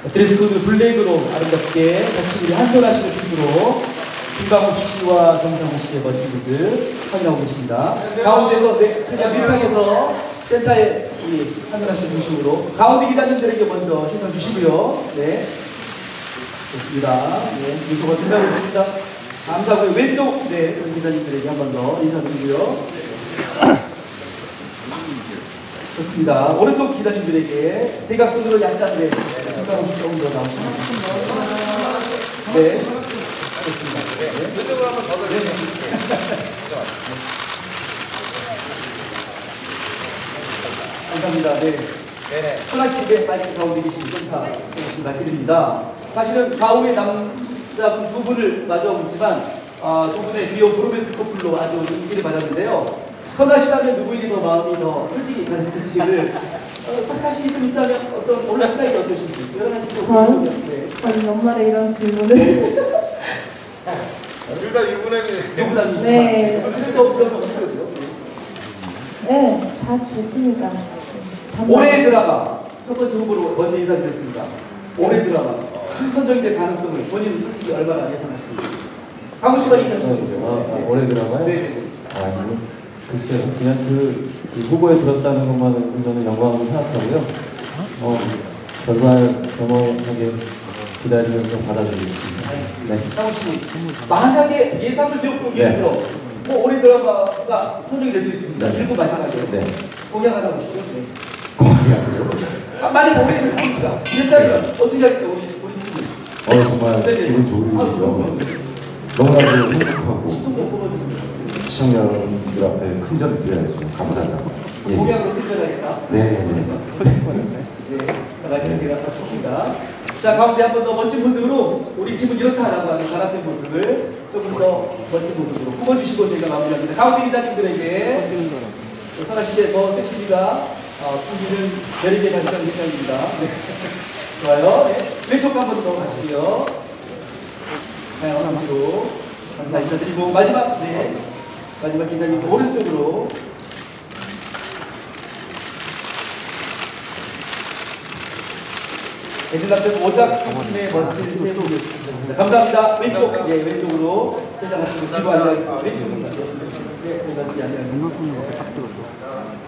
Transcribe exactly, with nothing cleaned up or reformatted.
드레스코드 블랙으로 아름답게 같이 우리 한손하시는 핏으로 김강호 씨와 정상호 씨의 멋진 모습 확인하고 계십니다. 가운데서 네, 최대한 밀착해서 센터에 우리 한손하 씨 중심으로 가운데 기자님들에게 먼저 시선 주시고요. 네, 좋습니다. 네, 미소가 된다고 있습니다. 감사하고요. 왼쪽 네, 기자님들에게 한 번 더 인사드리고요. 좋습니다. 오른쪽 기자님들에게 대각선으로 약간 네, 김강호 씨 조금 더 나오시면 네, 좋습니다. 네. 이쪽으로 한번 더 네. 감사합니다. 네. 네네. 플라시의 마이크 가운데 계신 센터 말씀드립니다. 사실은 좌우의 남자분 두 분을 마주하고있지만 어, 두 분의 비오 브로맨스 커플로 아주 인기를 받았는데요. 선하시라면 누구에게 더 마음이 더 솔직히 가는지를 어, 사실이 좀 있다면 어떤 올라 스타일이 어떠신지 여러 가지 저요? 네. 아니 연말에 이런 질문을 둘 다 일본에 누구다니시만 네. 그래도 어떤 건 필요죠. 네, 다 좋습니다. 올해의 드라마 첫 번째 후보로 먼저 인사드렸습니다. 올해 드라마 실선정될 가능성을 본인은 솔직히 얼마나 예상하십니까? 강훈 씨가 얘기하셨는데요. 아, 올해 드라마요? 네. 아니요. 글쎄요. 그냥 그, 그 후보에 들었다는 것만은 저는 영광으로 생각하고요. 어, 결과를 겸허하게 기다리면서 받아들이겠습니다. 네. 강훈 씨, 만약에 예상을 듣고 예를 네. 들어 뭐 올해 드라마가 선정이 될 수 있습니다. 네. 일부 마찬가지로. 네. 공약 하나 보시죠. 네. 공약이요? 아, 만약 올해 드라마입니다. 예찬이면 어떻게 할까요? 우리 우리 팀은. 어, 정말 네네. 기분 좋은 아, 일이죠. 그럼요. 너무나도 행복하고 시청자 뽑아주세요. 시청자 여러분들 앞에 큰 절을 드려야죠. 감사합니다. 예. 공약으로 큰절하겠다. 네네네. 네, 가만히 제가 좋습니다. 자, 가운데 한 번 더 멋진 모습으로 우리 팀은 이렇다라고 하는 가라된 모습을 조금 더 멋진 모습으로 뽑아주시고 저희가 마무리합니다. 가운데 기자님들에게 선아 씨의 더 섹시미가 어, 풍기는 별에게 가시다는 생각입니다. 네. 좋아요. 네. 왼쪽 한 번 더 가시고요. 다양한 함지로 감사 인사드리고 마지막 네 마지막 기자님 오른쪽으로. 에들라트 오작 팀의 멋진 세 분이었습니다. 감사합니다. 왼쪽, 예, 왼쪽으로 퇴장하시고 뒤로 앉아있습니다. 왼쪽입니다. 네, 제가 뒤에 앉아있습니다.